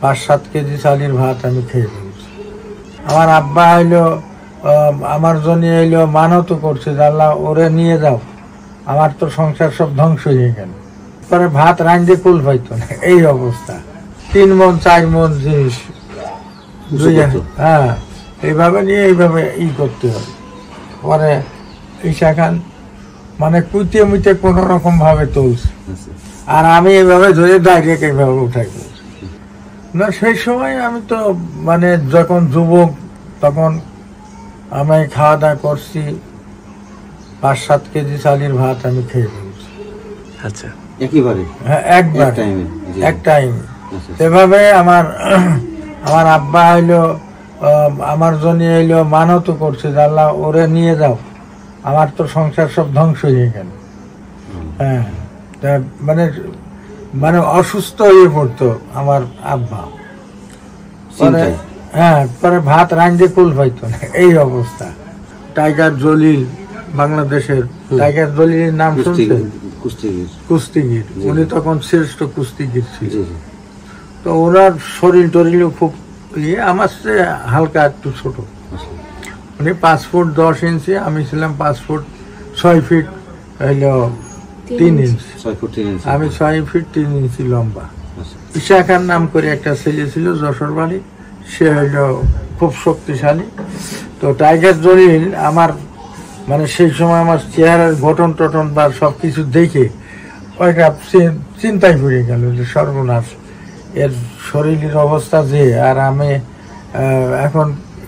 5-7 KG চালের ভাত আমি খেয়ে ফেলছি। আমার আব্বা হইলো আমার জন্য হইলো মানত করছে যে আল্লাহ ওরে নিয়ে যাও, আমার তো সংসার সব ধ্বংস হয়ে গেল। পরে ভাত রাঁধতে কুল পাইতো না, এই অবস্থা। 3 মণ 4 মণ জিনিস, হ্যাঁ, এইভাবে নিয়ে এইভাবে করতে হবে। পরে ঈশা খান মানে কুইতে মুইতে কোন রকম ভাবে তুলছে, আর আমি এইভাবে ধরে ডাইরেক্ট এইভাবে উঠাই ফেলছি। না, সেই সময় আমি তো মানে যখন যুবক, তখন আমি খাওয়া দাওয়া করছি, 5-7 কেজি চালের ভাত আমি খেয়ে ফেলছি। আচ্ছা, একেবারে? হ্যাঁ, একবার, এক টাইম। সেভাবে আমার আব্বা হইলো আমার জন্য হইলো মানত করছে যে আল্লাহ ওরে নিয়ে যাও, আমার তো সংসার সব ধ্বংস হয়ে গেল। হ্যাঁ, মানে মানে অসুস্থ হয়ে পড়তো আমার আব্বা। পরে হ্যাঁ, পরে ভাত রাঁধতে কুল পাইতো না, এই অবস্থা। টাইগার জলিল, বাংলাদেশের টাইগার জলিলের নাম শুনছেন? কুস্তিগির, উনি তখন শ্রেষ্ঠ কুস্তিগির ছিল। তো ওনার শরীর টরিল খুব আমার চেয়ে হালকা একটু ছোট। উনি 5 ফুট 10 ইঞ্চি, আমি ছিলাম 5 ফুট 6 ফিট হইল 3 ইঞ্চি। আমি 6 ফিট 3 ইঞ্চি লম্বা। ঈশা খান নাম করে একটা ছেলে ছিল যশোর বাড়ি, সে হইল খুব শক্তিশালী। তো টাইগার জলিল আমার মানে সেই সময় আমার চেহারার গঠন টটন বা সব কিছু দেখে ওইটা চিন্তায় পড়ে গেল যে সর্বনাশ, এর শরীরের অবস্থা যে, আর আমি এখন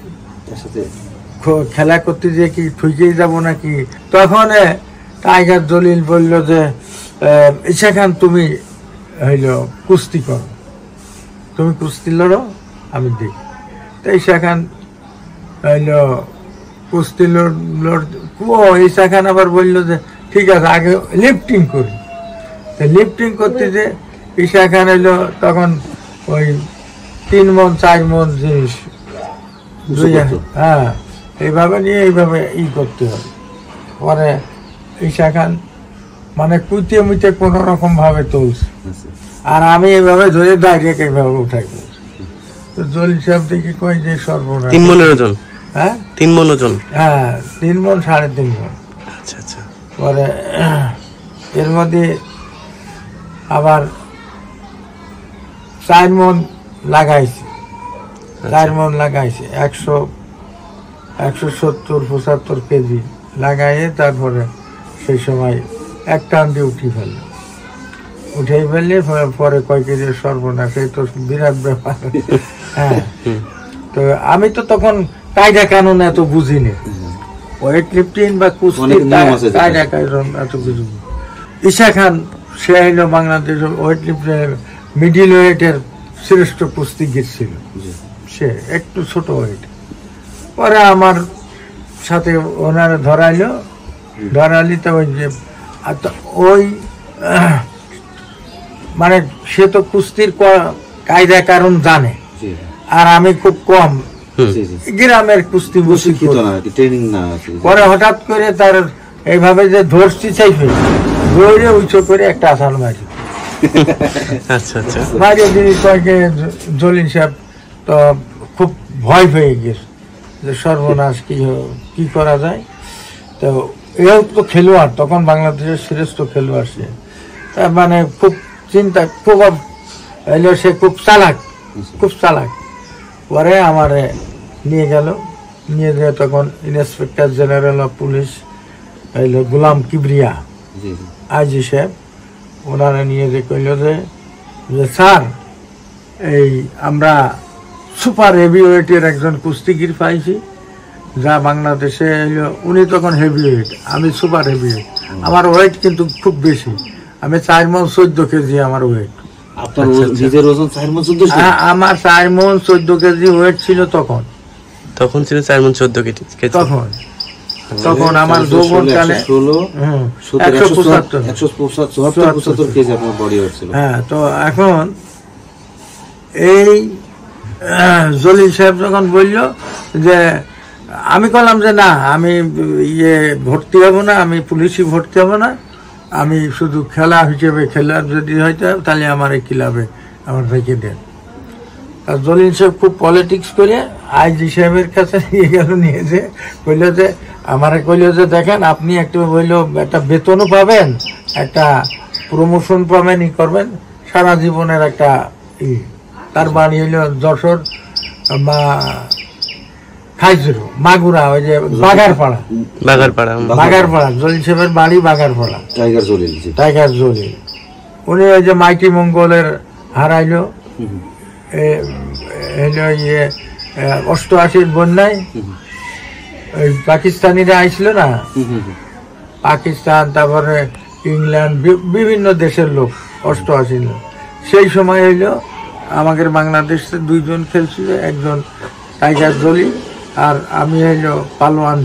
খেলা করতে যে কি ঠুকেই যাব নাকি। তখন টাইগার জলিল বলল যে ঈশা খান তুমি হইল কুস্তি করো, তুমি কুস্তি লড়ো, আমি দেখি। তো ঈশা খান হইল কুস্তি ঈশা খান আবার বললো যে ঠিক আছে, আগে লিফটিং করি। লিফটিং করতে যে ঈশা খান হইলো তখন ওই 3 মণ 4 মণ জিনিস, হ্যাঁ, এইভাবে নিয়ে এইভাবে করতে হবে। পরে ঈশা খান মানে কুইতে মুইতে কোন রকম ভাবে তুলছে, আর আমি এইভাবে ধরে ডাইরেক্ট এইভাবে উঠাই ফেলছি। তো জলিল সাহেব দেখি কই যে সর্বনাশ, 3 মণের ওজন? হ্যাঁ, 3 মণ ওজন? হ্যাঁ, 3 মণ 3.5 মণ। আচ্ছা আচ্ছা। পরে এর মধ্যে আবার 4 মণ লাগাইছি, 4 মণ লাগাইছি, 170-75 কেজি লাগাইয়ে তারপরে সেই সময় এক টান দিয়ে উঠে ফেললে পরে কয় কেজি সর্বনাশ, এই তো বিরাট ব্যাপার। হ্যাঁ, তো আমি তো তখন কায়দা কানুন এত বুঝিনি, ওয়েট লিফটিং বা কুস্তি কায়দা কানুন এত বুঝি। ঈশা খান সে হইল বাংলাদেশের ওয়েট লিফটিং মিডিল ওয়েটের শ্রেষ্ঠ কুস্তিগির ছিল, সে একটু ছোট ওয়েট। পরে আমার সাথে ওনারা ধরালি, তো ওই যে ওই মানে সে তো কুস্তির কায়দা কারণ জানে, আর আমি খুব কম গ্রামের কুস্তি বুঝি। পরে হঠাৎ করে তার এইভাবে যে ধরছি চাইবে, দৌড়ে উঁচু করে একটা আসান মারি। আচ্ছা আচ্ছা, মারিয়ে দিদি কয়েকে জলিল সাহেব তো খুব ভয় পেয়ে গেছে যে সর্বনাশ, কি করা যায়। তো এও তো খেলোয়াড়, তখন বাংলাদেশের শ্রেষ্ঠ খেলোয়াড় সে, তার মানে খুব চিন্তা, খুব এলো, সে খুব চালাক। পরে আমারে নিয়ে গিয়ে তখন ইন্সপেক্টর জেনারেল অফ পুলিশ হইল গোলাম কিবরিয়া আইজি সাহেব, ওনারা নিয়ে যে কইল যে স্যার, এই আমরা সুপার হেভি ওয়েটের একজন কুস্তিগির পাইছি, যা বাংলাদেশে এলো। উনি তখন হেভি ওয়েট, আমি সুপার হেভি ওয়েট। আমার ওয়েট কিন্তু খুব বেশি, আমি 4 মণ 14 কেজি আমার ওয়েট। আমার 4 মণ 14 কেজি ওয়েট ছিল তখন ছিল 4 মণ 14 কেজি তখন আমার যৌবনকালে 175 কেজি আপনার বডি ওয়েট ছিল। হ্যাঁ, তো এখন এই জলিল সাহেব যখন বলল যে, আমি বললাম যে না, আমি ভর্তি হব না, আমি পুলিশই ভর্তি হব না, আমি শুধু খেলা হিসেবে, খেলার যদি হইতে তাহলে আমার এই ক্লাবে আমার রেখে দেন। আর জলিল সাহেব খুব পলিটিক্স করে আইজি সাহেবের কাছে নিয়ে গেল, নিয়েছে কইল যে আমারে কইল যে দেখেন আপনি একটু হইলো একটা বেতনও পাবেন, একটা প্রমোশন পাবেন, ই করবেন সারা জীবনের একটা তার বাড়ি হইল যশোর বা খাইজুরু মাগুরা, ওই যে বাগারপাড়া, বাগারপাড়া জলিল সাহেবের বাড়ি বাগারপাড়া, টাইগার জলিল। উনি ওই যে মাইটি মঙ্গলের হারাইলো হইলো ইয়ে 88 বন্যায় ওই পাকিস্তানিরা আইছিল না, পাকিস্তান তারপরে ইংল্যান্ড বিভিন্ন দেশের লোক 88 লোক। সেই সময় হইলো আমাদের বাংলাদেশে 2 জন খেলছিল, একজন টাইগার জলিল আর আমি হইলো পালোয়ান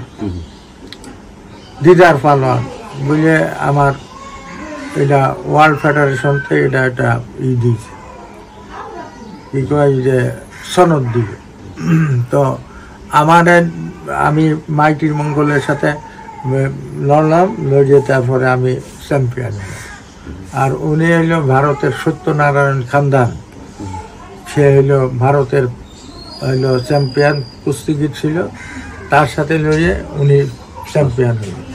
দিদার পালোয়ান বুঝলে আমার এটা ওয়ার্ল্ড ফেডারেশন থেকে এটা একটা দিয়েছে, কি কয় যে সনদ দিল। তো আমি মাইটির মঙ্গলের সাথে লড়লাম, লড়িয়ে তারপরে আমি চ্যাম্পিয়ন হলাম। আর উনি হইল ভারতের সত্যনারায়ণ খানদান, সে হইল ভারতের চ্যাম্পিয়ন কুস্তিগির ছিল, তার সাথে লড়িয়ে উনি চ্যাম্পিয়ন হইল।